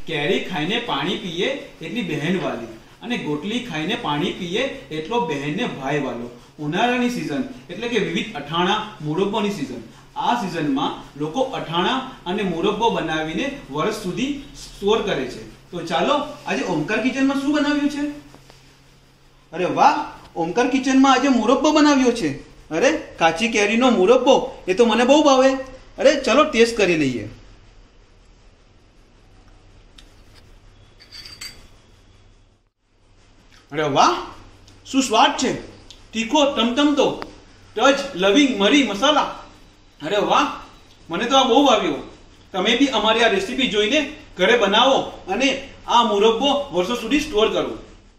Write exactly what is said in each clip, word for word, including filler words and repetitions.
કેરી ખાઈને પાણી પીએ એટલી બહેન વાલી અને ગોટલી ખાઈને પાણી પીએ એટલો બહેનને ભાઈ વાલો। ઉનાળાની સિઝન એટલે કે વિવિધ અઠાણા મુરબ્બોની સિઝન। આ સિઝનમાં લોકો અઠાણા અને મુરબ્બો બનાવીને વર્ષ સુધી સ્ટોર કરે છે। તો ચાલો આજે ઓમકાર કિચનમાં શું બનાવ્યું છે? અરે વાહ, ઓમકાર કિચનમાં આજે મુરબ્બો બનાવ્યો છે। અરે કાચી કેરીનો મુરબ્બો, એ તો મને બહુ ભાવે। અરે ચલો ટેસ્ટ કરી લઈએ। અરે વાહ, શું સ્વાદ છે! તીખો ટમટમતો ટચ, લવિંગ, મરી, મસાલા। અરે વાહ, મને તો આ બહુ ભાવ્યો। તમે બી અમારી આ રેસીપી જોઈને ઘરે બનાવો અને આ મુરબ્બો વર્ષો સુધી સ્ટોર કરો।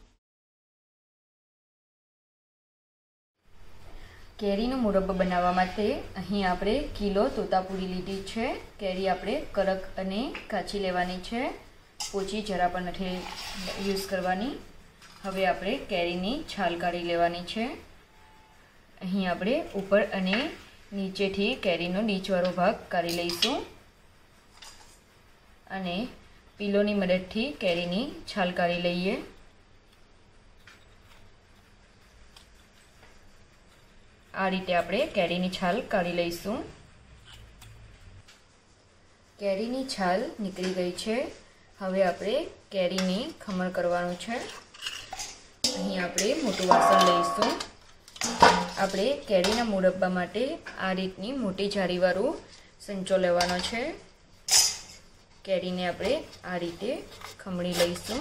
કેરીનો મુરબ્બો બનાવવા માટે અહીં આપણે કિલો તોતાપુરી લીધી છે। કેરી આપણે કડક અને કાચી લેવાની છે, પોચી જરા પણ નથી યુઝ કરવાની। હવે આપણે કેરીની છાલ કાઢી લેવાની છે। અહીં આપણે ઉપર અને નીચેથી કેરીનો નીચવાળો ભાગ કાઢી લઈશું અને પીલોની મદદથી કેરીની છાલ કાઢી લઈએ। આ રીતે આપણે કેરીની છાલ કાઢી લઈશું। કેરીની છાલ નીકળી ગઈ છે। હવે આપણે કેરીની ખમણ કરવાનું છે। અહીં આપણે મોટું વાસણ લઈશું। આપણે કેરીના મુરબ્બા માટે આ રીતની મોટી જાળીવાળું સંચો લેવાનો છે। કેરીને આપણે આ રીતે ખમણી લઈશું।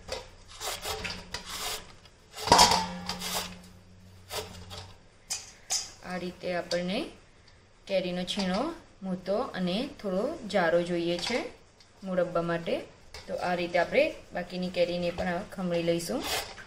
આ રીતે આપણને કેરીનો છીણો મોટો અને થોડો જાડો જોઈએ છે મુરબ્બા માટે। તો આ રીતે આપણે બાકીની કેરીને પણ ખમણી લઈશું।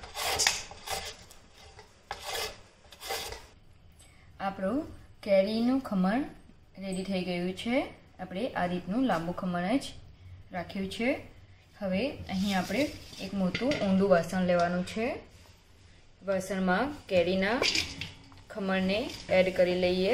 આપણું કેરીનું ખમણ રેડી થઈ ગયું છે। આપણે આ રીતનું લાંબુ ખમણ જ રાખ્યું છે। હવે અહીં આપણે એક મોટું ઊંડું વાસણ લેવાનું છે। વાસણમાં કેરીના ખમણને એડ કરી લઈએ।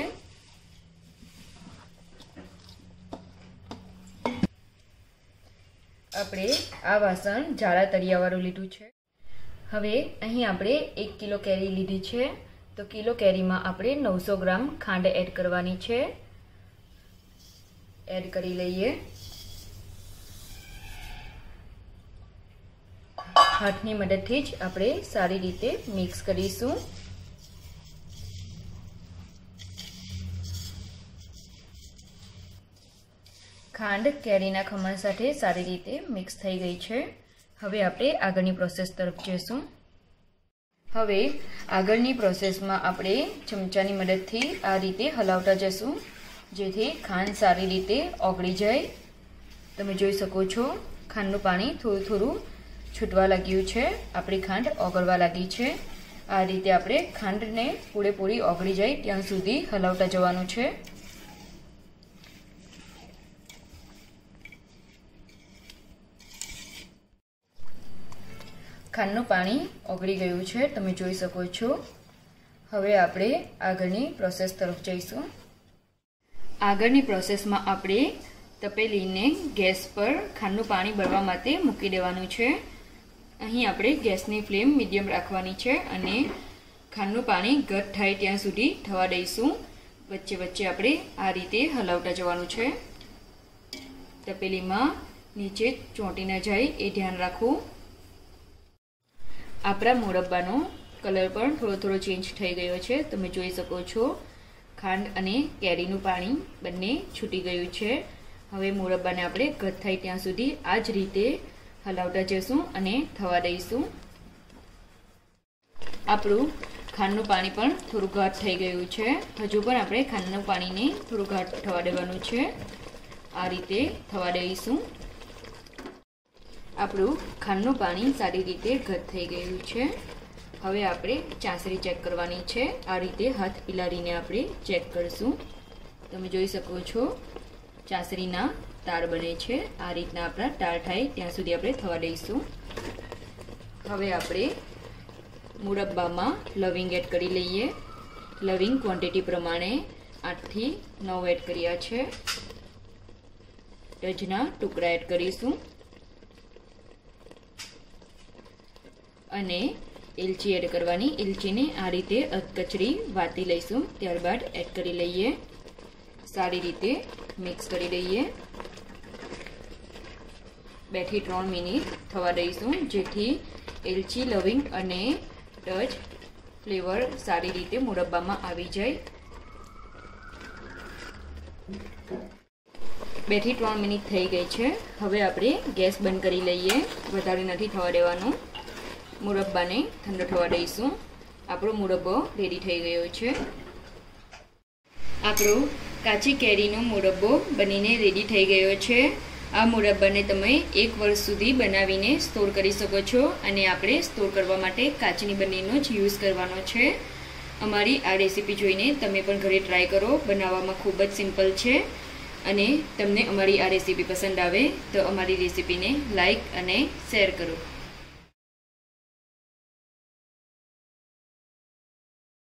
આપણે આ વાસણ જાડા તળિયાવાળું લીધું છે। હવે અહીં આપણે એક કિલો કેરી લીધી છે, તો કિલો કેરીમાં આપણે નવસો ગ્રામ ખાંડ એડ કરવાની છે। એડ કરી લઈએ। હાથની મદદથી જ આપણે સારી રીતે મિક્સ કરીશું। ખાંડ કેરીના ખમણ સાથે સારી રીતે મિક્સ થઈ ગઈ છે। હવે આપણે આગળની પ્રોસેસ તરફ જઈશું। હવે આગળની પ્રોસેસમાં આપણે ચમચાની મદદથી આ રીતે હલાવતા જઈશું, જેથી ખાંડ સારી રીતે ઓગળી જાય। તમે જોઈ શકો છો ખાંડનું પાણી થોડું થોડું છૂટવા લાગ્યું છે। આપણી ખાંડ ઓગળવા લાગી છે। આ રીતે આપણે ખાંડને પૂરેપૂરી ઓગળી જાય ત્યાં સુધી હલાવતા જવાનું છે। ખાંડનું પાણી ઓગળી ગયું છે, તમે જોઈ શકો છો। હવે આપણે આગળની પ્રોસેસ તરફ જઈશું। આગળની પ્રોસેસમાં આપણે તપેલીને ગેસ પર ખાંડનું પાણી ભરવા માટે મૂકી દેવાનું છે। અહીં આપણે ગેસની ફ્લેમ મીડિયમ રાખવાની છે અને ખાંડનું પાણી ઘટ થાય ત્યાં સુધી થવા દઈશું। વચ્ચે વચ્ચે આપણે આ રીતે હલાવતા જવાનું છે। તપેલીમાં નીચે ચોંટી ન જાય એ ધ્યાન રાખવું। આપણા મુરબ્બાનો કલર પણ થોડો થોડો ચેન્જ થઈ ગયો છે, તમે જોઈ શકો છો। ખાંડ અને કેરીનું પાણી બંને છૂટી ગયું છે। હવે મુરબ્બાને આપણે ઘટ થાય ત્યાં સુધી આ જ રીતે હલાવતા જઈશું અને થવા દઈશું। આપણું ખાંડનું પાણી પણ થોડું ઘાટ થઈ ગયું છે। હજુ પણ આપણે ખાંડનું પાણીને થોડું ઘાટ થવા દેવાનું છે। આ રીતે થવા દઈશું। આપણું ખાંડનું પાણી સારી રીતે ઘટ થઈ ગયું છે। હવે આપણે ચાસણી ચેક કરવાની છે। આ રીતે હાથ પીલારીને આપણે ચેક કરીશું। તમે જોઈ શકો છો ચાસણીના તાર બને છે। આ રીતના આપણા તાર થાય ત્યાં સુધી આપણે થવા દઈશું। હવે આપણે મુરબ્બામાં લવિંગ એડ કરી લઈએ। લવિંગ ક્વોન્ટિટી પ્રમાણે આઠથી નવ એડ કર્યા છે। તજના ટુકડા એડ કરીશું। અને એલચી એડ કરવાની. એલચીને આ રીતે અધકચરી વાટી લઈશું. ત્યારબાદ એડ કરી લઈએ. સારી રીતે મિક્સ કરી લઈએ. બે થી ત્રણ મિનિટ થવા દઈશું, જેથી એલચી, લવિંગ અને ટચ ફ્લેવર સારી રીતે મુરબ્બામાં આવી જાય. બે થી ત્રણ મિનિટ થઈ ગઈ છે. હવે આપણે ગેસ બંધ કરી લઈએ. વધારે નથી થવા દેવાનું. મુરબ્બાને ઠંડો થવા દઈશું. આપણો મુરબ્બો રેડી થઈ ગયો છે. આપણો કાચી કેરીનો મુરબ્બો બનીને રેડી થઈ ગયો છે. આ મુરબ્બાને તમે એક વર્ષ સુધી બનાવીને સ્ટોર કરી શકો છો, અને આપણે સ્ટોર કરવા માટે કાચની બરણીનો જ યુઝ કરવાનો છે. અમારી આ રેસીપી જોઈને તમે પણ ઘરે ટ્રાય કરો. બનાવવામાં ખૂબ જ સિમ્પલ છે. અને તમને અમારી આ રેસીપી પસંદ આવે તો અમારી રેસીપીને લાઈક અને શેર કરો.